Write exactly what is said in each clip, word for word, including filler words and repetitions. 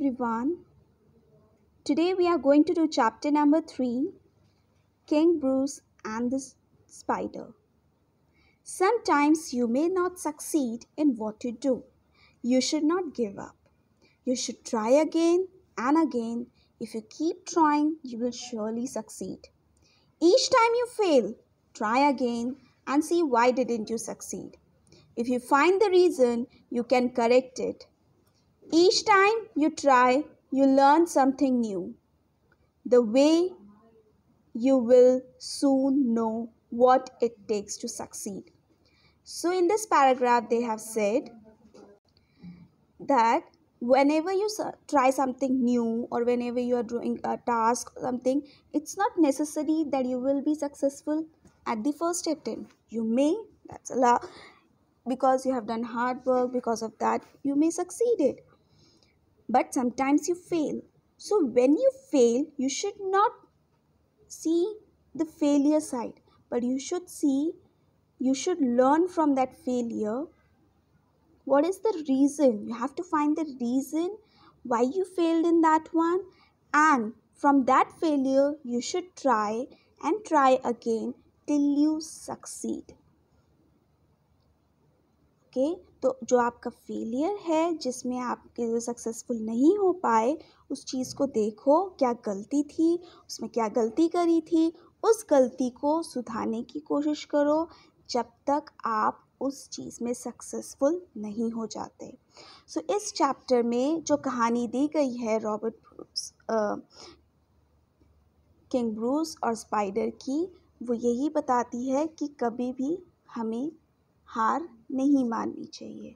everyone. Today we are going to do chapter number three, King Bruce and the Spider. Sometimes you may not succeed in what you do. You should not give up. You should try again and again. If you keep trying, you will surely succeed. Each time you fail, try again and see why didn't you succeed. If you find the reason, you can correct it. Each time you try, you learn something new. The way you will soon know what it takes to succeed. So, in this paragraph, they have said that whenever you try something new or whenever you are doing a task or something, it's not necessary that you will be successful at the first attempt. You may, that's a lot, because you have done hard work, because of that, you may succeed it. But sometimes you fail. So when you fail, you should not see the failure side, but you should see, you should learn from that failure. What is the reason? You have to find the reason why you failed in that one, and from that failure, you should try and try again till you succeed. Okay okay? तो जो आपका failure है, जिसमें आप successful नहीं हो पाए, उस चीज़ को देखो, क्या गलती थी, उसमें क्या गलती करी थी, उस गलती को सुधारने की कोशिश करो जब तक आप उस चीज़ में सक्सेसफुल नहीं हो जाते. सो so, इस चैप्टर में जो कहानी दी गई है रॉबर्ट ब्रूस, किंग ब्रूस और स्पाइडर की, वो यही बताती है कि कभी भी हमें हार नहीं माननी चाहिए.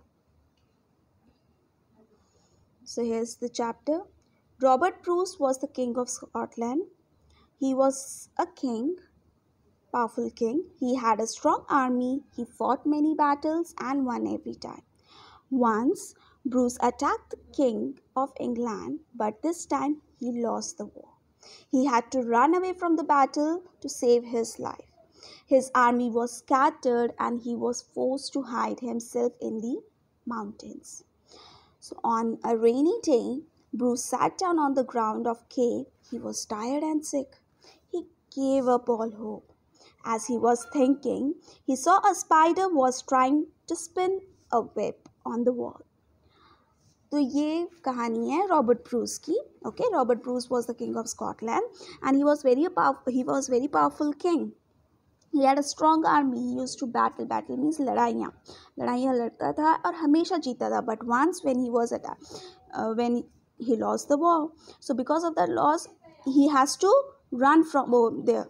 So here's the chapter. Robert Bruce was the king of Scotland. He was a king, powerful king. He had a strong army. He fought many battles and won every time. Once, Bruce attacked the king of England, but this time he lost the war. He had to run away from the battle to save his life. His army was scattered and he was forced to hide himself in the mountains. So on a rainy day, Bruce sat down on the ground of cave. He was tired and sick. He gave up all hope. As he was thinking, he saw a spider was trying to spin a web on the wall. तो ये कहानी है Robert Bruce की. Okay, Robert Bruce was the king of Scotland and he was very powerful. He was very powerful king. He had a strong army. He used to battle. Battle means लड़ाइयाँ. लड़ाइयाँ लड़ता था और हमेशा जीता था. But once when he was attacked, uh, when he lost the war, so because of that loss, he has to run from oh, there.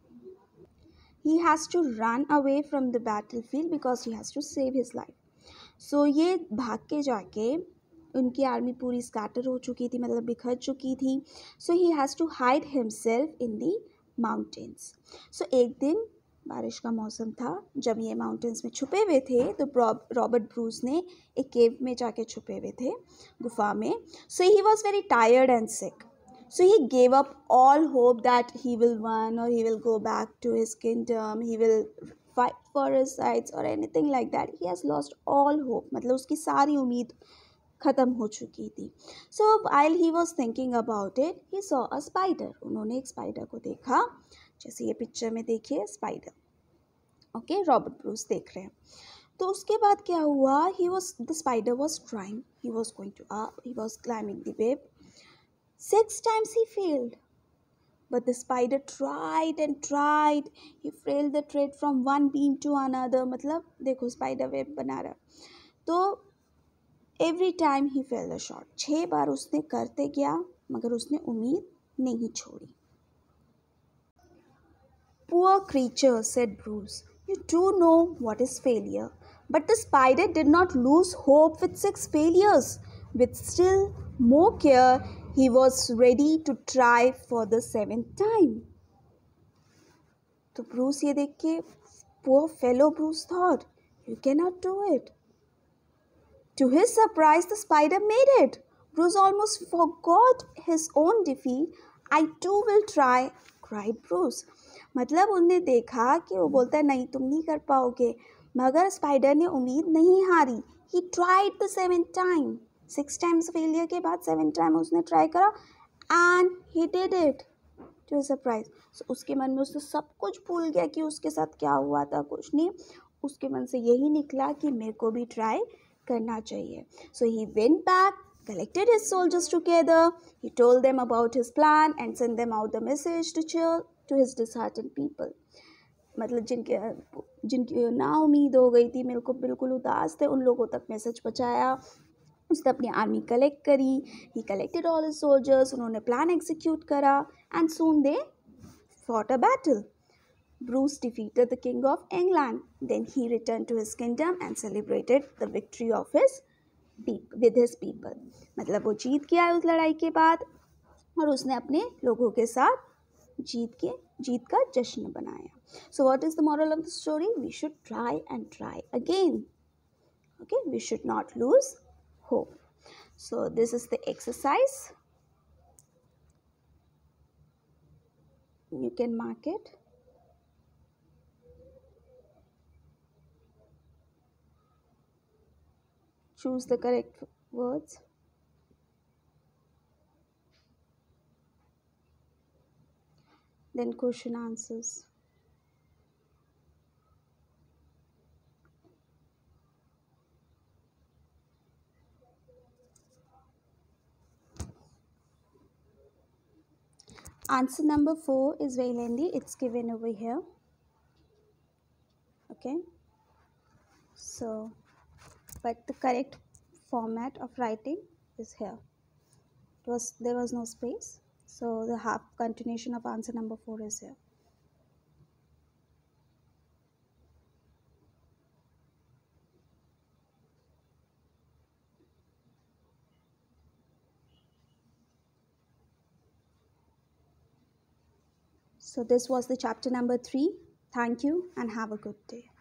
He has to run away from the battlefield because he has to save his life. So ये भाग के जाके उनकी army पूरी scatter हो चुकी थी, मतलब बिखर चुकी थी. So he has to hide himself in the mountains. So एक दिन बारिश का मौसम था. जब ये माउंटेन्स में छुपे हुए थे तो रॉबर्ट ब्रूस ने एक केव में जाके छुपे हुए थे, गुफा में. So he was very tired and sick. So he gave up all hope that he will won और he will go back to his kingdom, he will fight for his rights और anything like that. He has lost all hope, मतलब उसकी सारी उम्मीद ख़त्म हो चुकी थी. So while he was thinking about it, he saw a spider. उन्होंने एक स्पाइडर को देखा, जैसे ये पिक्चर में देखिए स्पाइडर. ओके, रॉबर्ट ब्रूस देख रहे हैं. तो उसके बाद क्या हुआ, he was the spider was trying, he was going to up, he was climbing the web. Six times he failed, but the spider tried and tried. He failed the thread from one beam to another. मतलब देखो spider web बना रहा. तो every time he fail the shot. छः बार उसने करते गया मगर उसने उम्मीद नहीं छोड़ी. Poor creature, said Bruce. You do know what is failure. But the spider did not lose hope with six failures. With still more care, he was ready to try for the seventh time. तो Bruce ये देख के, poor fellow, Bruce thought, you cannot do it. To his surprise, the spider made it. Bruce almost forgot his own defeat. I too will try, cried Bruce. मतलब उनने देखा कि वो बोलता है नहीं तुम नहीं कर पाओगे, मगर स्पाइडर ने उम्मीद नहीं हारी. He tried the seventh time. Six times failure के बाद सेवन टाइम उसने ट्राई करा and he did it to surprise. So उसके मन में उसने सब कुछ भूल गया कि उसके साथ क्या हुआ था, कुछ नहीं। उसके मन से यही निकला कि मेरे को भी ट्राई करना चाहिए। So he went back, collected his soldiers together, he told them about his plan and sent them out the message to cheer to his disheartened people। मतलब जिनके जिनकी ना उम्मीद हो गई थी, मेरे को बिल्कुल उदास थे, उन लोगों तक मैसेज पहुंचाया। उसने अपनी आर्मी कलेक्ट करी, he collected all his soldiers, उन्होंने प्लान एग्जीक्यूट करा and soon they fought a battle। Bruce defeated the king of England. Then he returned to his kingdom and celebrated the victory of his with his people। मतलब वो जीत गया उस लड़ाई के बाद और उसने अपने लोगों के साथ जीत के जीत का जश्न बनाया। So what is the moral of the story? We should try and try again. Okay, we should not lose hope। So this is the exercise. You can mark it। Choose the correct words। Then question answers। Answer number four is very lengthy. It's given over here। Okay, so but the correct format of writing is here। It was there was no space, so the half continuation of answer number four is here। So this was the chapter number three। Thank you and have a good day।